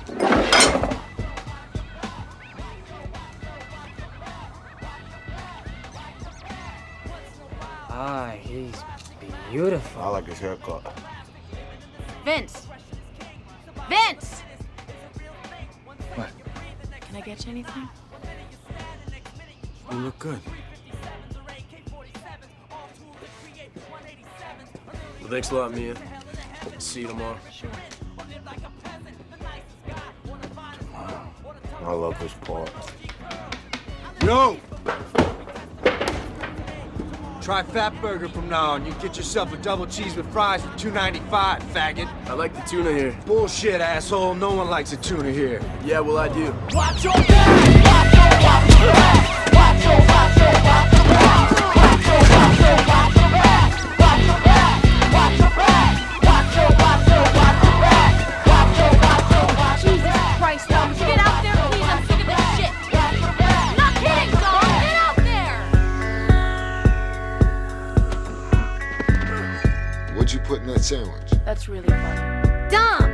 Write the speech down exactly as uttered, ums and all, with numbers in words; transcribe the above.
Ah, he's beautiful. I like his haircut. Vince! Vince! What? Can I get you anything? You look good. Well, thanks a lot, Mia. See you tomorrow. I love this part. Yo! Try Fat Burger from now on. You get yourself a double cheese with fries for two ninety-five, faggot. I like the tuna here. Bullshit, asshole. No one likes a tuna here. Yeah, well, I do. Watch your back! Watch your, watch your back! Watch your, watch your, watch your back! Watch your, watch your, watch your back! Watch your back! Watch your back! Watch your, watch your, watch your back! Watch your, watch your, watch your Jesus Christ, Dom, would you get out there, please? I'm sick of this shit. I'm not kidding, Dom! Get out there! What'd you put in that sandwich? That's really funny. Dom!